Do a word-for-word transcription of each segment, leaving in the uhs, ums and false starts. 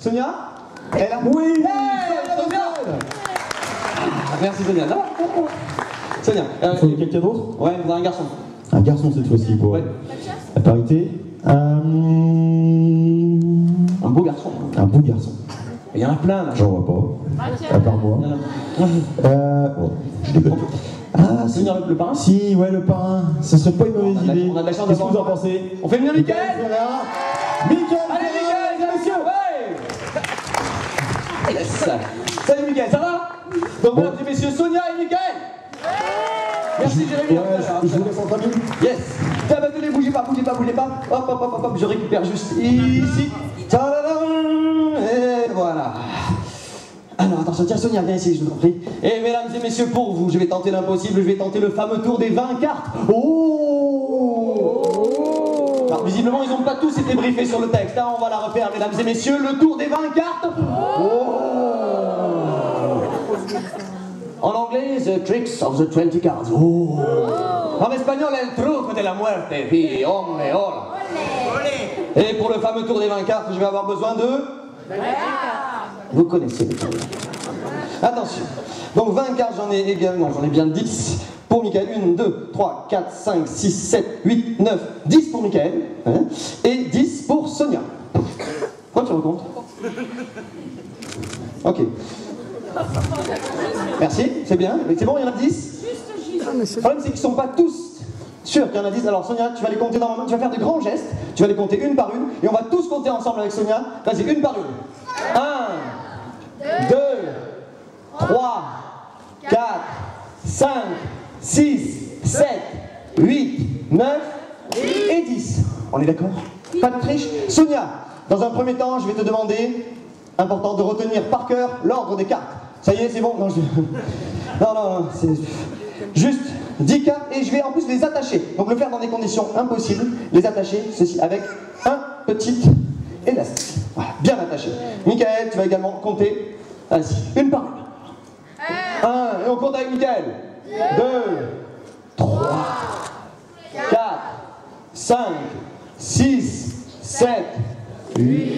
Sonia? Elle est là? Oui! Hey, Sonia! Ah, merci Sonia. Non. Sonia. Euh, Il faut quelqu'un d'autre? Ouais, on a un garçon. Un garçon cette fois-ci pour Ouais. la parité. Euh... Un beau garçon. Un beau garçon. Il y en a plein là. J'en vois pas. À part moi. Il y en a- Euh... Oh, je déconne. Ah, si. Sonia, le parrain? Si, ouais, le parrain. Ce serait pas une mauvaise On a de la- idée. on a de la chance Qu'est-ce que d'avoir vous en un- pensez? On fait venir Mickaël? Mickaël! Allez Mickaël, mesdames et messieurs, ouais! Yes. Salut Mickaël, ça va? Donc mesdames et messieurs, Sonia et Mickaël! Merci Jérémy. Ouais, je, je vous laisse entre amis. Yes. Tiens, bah, tenez, bougez pas, bougez pas, bougez pas. Hop, hop, hop, hop, hop, je récupère juste ici. Tadadam. Et voilà. Alors attention, tiens Sonia, viens ici, je vous en prie. Et mesdames et messieurs, pour vous, je vais tenter l'impossible, je vais tenter le fameux tour des vingt cartes. Oh! Alors visiblement, ils n'ont pas tous été briefés sur le texte, hein. On va la refaire, mesdames et messieurs, le tour des vingt cartes. Oh! En anglais, the tricks of the twenty cards. Oh. En espagnol, el truco de la muerte. Oui, hombre, hola. Et pour le fameux tour des vingt cartes, je vais avoir besoin de... Vous connaissez les tours. Attention. Donc vingt cartes, j'en ai également, j'en ai bien dix. Pour Mickaël, un, deux, trois, quatre, cinq, six, sept, huit, neuf, dix pour Mickaël. Hein, et dix pour Sonia. Pourquoi tu recomptes? Ok. Merci, c'est bien. Mais c'est bon, il y en a dix? Le problème, c'est qu'ils ne sont pas tous sûrs qu'il y en a dix. Alors, Sonia, tu vas les compter dans ma main, tu vas faire de grands gestes. Tu vas les compter une par une. Et on va tous compter ensemble avec Sonia. Vas-y, une par une. un, deux, trois, quatre, cinq, six, sept, huit, neuf et dix. On est d'accord? Pas de triche? Sonia, dans un premier temps, je vais te demander, important, de retenir par cœur l'ordre des cartes. Ça y est, c'est bon? Non, je... non, non, non, c'est juste dix cartes et je vais en plus les attacher. Donc le faire dans des conditions impossibles, les attacher, ceci, avec un petit élastique. Voilà, bien attaché. Mickaël, tu vas également compter, vas-y, une par une. Un, et on compte avec Mickaël. Deux, trois, quatre, cinq, six, sept, huit,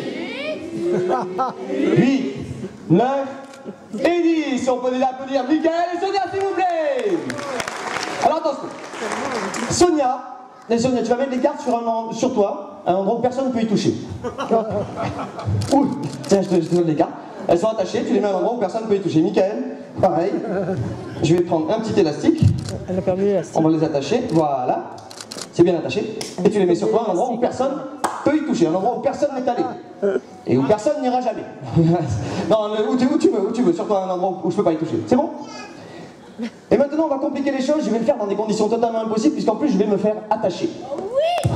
huit, neuf et dix. On peut les applaudir. Mickaël et Sonia, s'il vous plaît. Alors attention. Sonia, Sonia, tu vas mettre les cartes sur, un, sur toi, à un endroit où personne ne peut y toucher. Ouh, tiens, je te, je te donne les cartes. Elles sont attachées, tu les mets à un endroit où personne ne peut y toucher. Mickaël, pareil. Je vais prendre un petit élastique. Elle a perdu l'élastique. On va les attacher, voilà. C'est bien attaché. Et tu les mets sur toi à un endroit où personne ne peut y toucher, un endroit où personne n'est allé. Et où personne n'ira jamais. Non, où tu, où tu veux, où tu veux, sur toi un endroit où je ne peux pas y toucher. C'est bon? Et maintenant, on va compliquer les choses. Je vais le faire dans des conditions totalement impossibles, puisqu'en plus, je vais me faire attacher. Oui.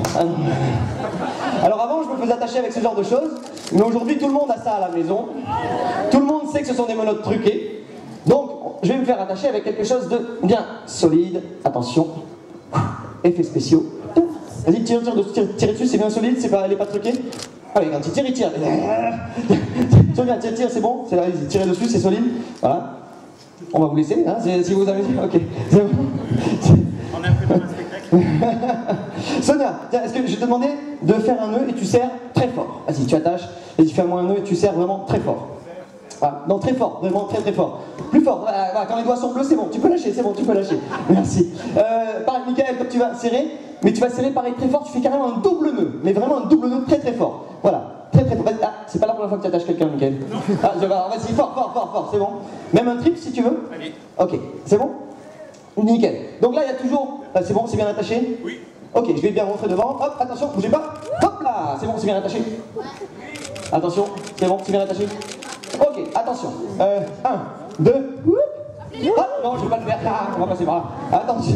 Alors avant, je me faisais attacher avec ce genre de choses, mais aujourd'hui, tout le monde a ça à la maison. Tout le monde sait que ce sont des menottes truquées. Donc, je vais me faire attacher avec quelque chose de bien solide. Attention. Effets spéciaux. Vas-y, tire, tire, tire, tire dessus, c'est bien solide, c'est pas, elle n'est pas truquée. Allez, quand il tire, il tire. Tire, tire, tire, c'est bon. Allez, tirez dessus, c'est solide. Voilà. On va vous laisser, hein, si vous amusez. Ok. C'est bon. On a un peu de spectacle. Sonia, tiens, est-ce que je vais te demander de faire un nœud et tu serres très fort. Vas-y, tu attaches, et tu fais moi un nœud et tu serres vraiment très fort. Voilà. Non, très fort, vraiment très très fort. Plus fort, voilà, voilà, quand les doigts sont bleus, c'est bon, tu peux lâcher, c'est bon, tu peux lâcher. Merci. Euh, pareil, Mickaël, quand tu vas serrer, mais tu vas serrer pareil très fort, tu fais carrément un double nœud, mais vraiment un double nœud très très fort. Voilà. Très très fort. Ah, c'est pas la première fois que tu attaches quelqu'un, Mickaël. Ah, je vais, vas-y, fort, fort, fort, fort, c'est bon. Même un triple si tu veux. Allez. Ok, c'est bon? Nickel. Donc là, il y a toujours. Ah, c'est bon, c'est bien attaché? Oui. Ok, je vais bien rentrer devant. Hop, attention, bougez pas. Hop là, c'est bon, c'est bien attaché. Attention, c'est bon, c'est bien attaché. Ok, attention. Euh, un, deux. Hop, non, je vais pas le faire. Ah, on va passer par là. Attention.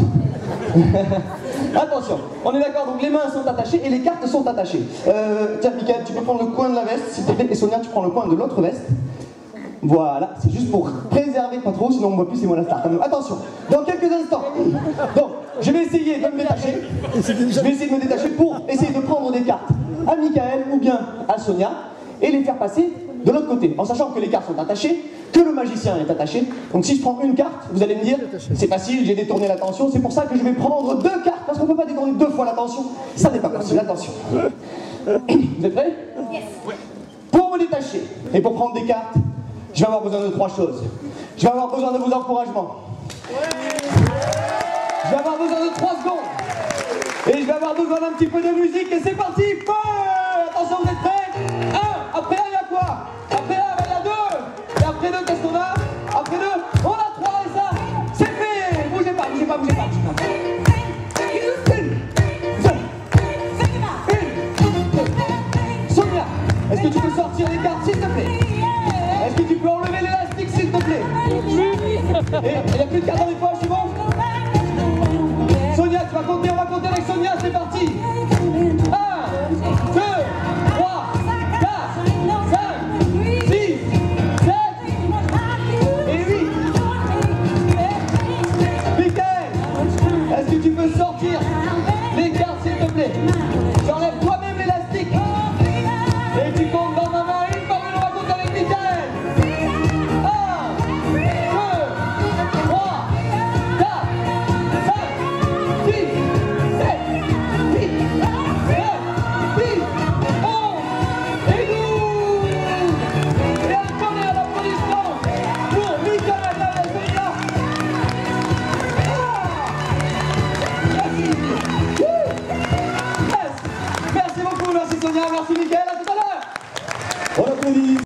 Attention, on est d'accord, donc les mains sont attachées et les cartes sont attachées. Euh, tiens, Mickaël, tu peux prendre le coin de la veste, s'il te plaît, et Sonia, tu prends le coin de l'autre veste. Voilà, c'est juste pour préserver pas trop, sinon on ne voit plus, c'est moi la star. Attention, dans quelques instants. Donc, je vais essayer de me détacher. Je vais essayer de me détacher pour essayer de prendre des cartes à Mickaël ou bien à Sonia et les faire passer de l'autre côté, en sachant que les cartes sont attachées, que le magicien est attaché. Donc si je prends une carte, vous allez me dire, c'est facile, j'ai détourné l'attention, c'est pour ça que je vais prendre deux cartes, parce qu'on ne peut pas détourner deux fois l'attention. Ça n'est pas possible, attention. Vous êtes prêts? Yes. Pour me détacher. Et pour prendre des cartes, je vais avoir besoin de trois choses. Je vais avoir besoin de vos encouragements. Je vais avoir besoin de trois secondes. Et je vais avoir besoin d'un petit peu de musique. Et c'est parti, feu! Attention, vous êtes prêts? Un, après un, il y a quoi? Après un, il y a deux. Et après deux, qu'est-ce qu'on a? Après deux, on a trois et ça, c'est fait! Bougez pas, bougez pas, bougez pas. Une, deux, une, deux. Sonia, est-ce que tu peux sortir les cartes, s'il te plaît? Est-ce que tu peux enlever l'élastique, s'il te plaît? Et il n'y a plus de cartes dans les poches.